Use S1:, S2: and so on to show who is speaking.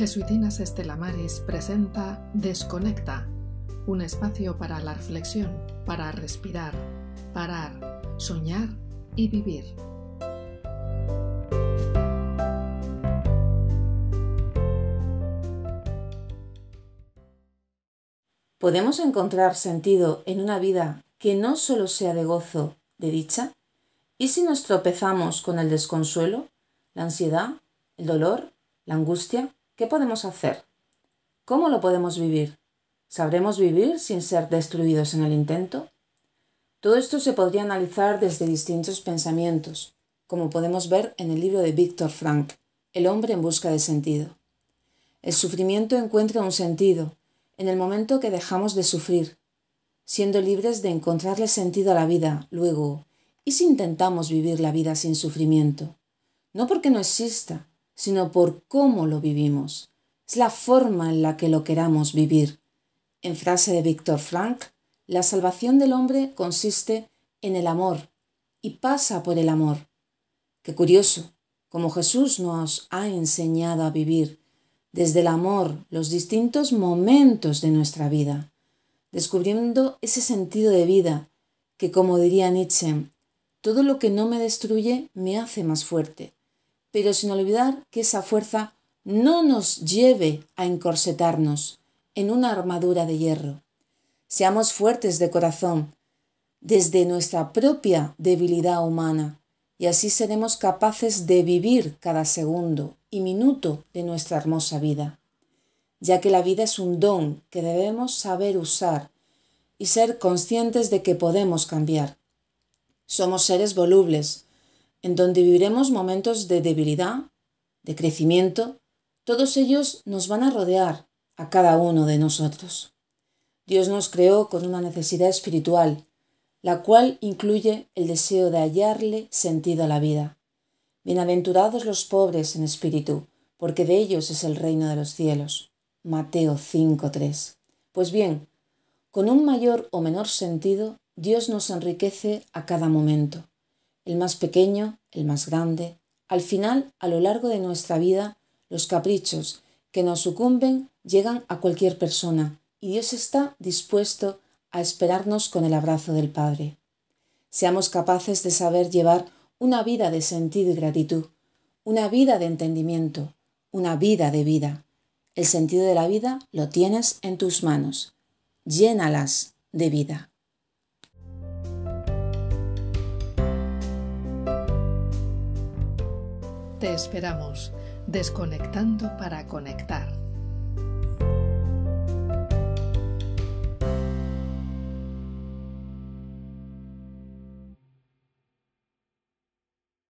S1: Jesuitinas Estela Maris presenta Desconecta, un espacio para la reflexión, para respirar, parar, soñar y vivir.
S2: ¿Podemos encontrar sentido en una vida que no solo sea de gozo, de dicha? ¿Y si nos tropezamos con el desconsuelo, la ansiedad, el dolor, la angustia? ¿Qué podemos hacer? ¿Cómo lo podemos vivir? ¿Sabremos vivir sin ser destruidos en el intento? Todo esto se podría analizar desde distintos pensamientos, como podemos ver en el libro de Viktor Frankl, El hombre en busca de sentido. El sufrimiento encuentra un sentido en el momento que dejamos de sufrir, siendo libres de encontrarle sentido a la vida. Luego, ¿y si intentamos vivir la vida sin sufrimiento? No porque no exista, sino por cómo lo vivimos. Es la forma en la que lo queramos vivir. En frase de Viktor Frankl, la salvación del hombre consiste en el amor y pasa por el amor. Qué curioso, como Jesús nos ha enseñado a vivir desde el amor los distintos momentos de nuestra vida, descubriendo ese sentido de vida que, como diría Nietzsche, todo lo que no me destruye me hace más fuerte, pero sin olvidar que esa fuerza no nos lleve a encorsetarnos en una armadura de hierro. Seamos fuertes de corazón desde nuestra propia debilidad humana y así seremos capaces de vivir cada segundo y minuto de nuestra hermosa vida, ya que la vida es un don que debemos saber usar y ser conscientes de que podemos cambiar. Somos seres volubles, en donde viviremos momentos de debilidad, de crecimiento. Todos ellos nos van a rodear a cada uno de nosotros. Dios nos creó con una necesidad espiritual, la cual incluye el deseo de hallarle sentido a la vida. Bienaventurados los pobres en espíritu, porque de ellos es el reino de los cielos. Mateo 5:3. Pues bien, con un mayor o menor sentido, Dios nos enriquece a cada momento. El más pequeño, el más grande. Al final, a lo largo de nuestra vida, los caprichos que nos sucumben llegan a cualquier persona y Dios está dispuesto a esperarnos con el abrazo del Padre. Seamos capaces de saber llevar una vida de sentido y gratitud, una vida de entendimiento, una vida de vida. El sentido de la vida lo tienes en tus manos. Llénalas de vida.
S1: Te esperamos, desconectando para conectar.